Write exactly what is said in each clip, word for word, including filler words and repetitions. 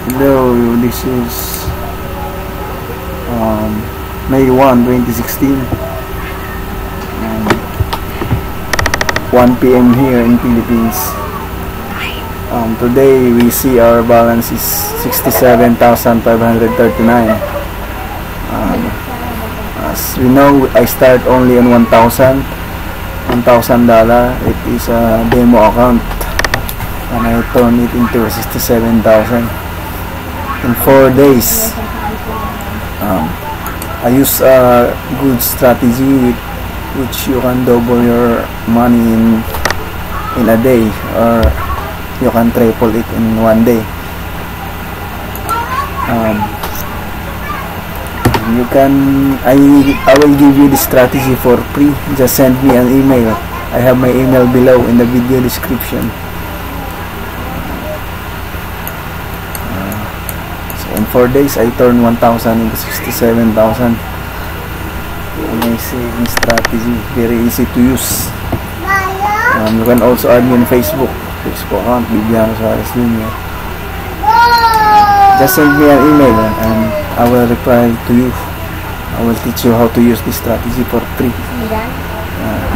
Hello, this is um, May first, twenty sixteen, um, one P M here in Philippines. Um, today we see our balance is sixty-seven thousand five hundred thirty-nine. Um, as we know, I start only on one thousand one thousand dollar. It is a demo account and I turn it into sixty-seven thousand in four days. um, I use a good strategy with which you can double your money in in a day, or you can triple it in one day. um, you can I, I will give you the strategy for free. Just send me an email. I have my email below in the video description. In four days, I turn one thousand into sixty-seven thousand. Amazing strategy, very easy to use. Um, you can also add me on Facebook, Facebook account, Bibiano Suarez Junior Just send me an email and I will reply to you. I will teach you how to use this strategy for free. Uh,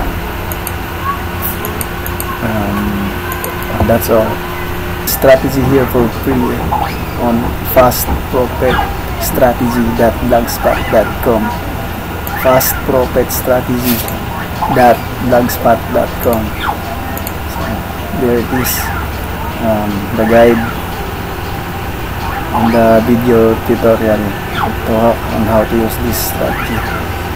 um, that's all. Strategy here for free on fast profit strategy dot blogspot dot com. fast profit strategy dot blogspot dot com. So there it is, um, the guide and the video tutorial to on how to use this strategy.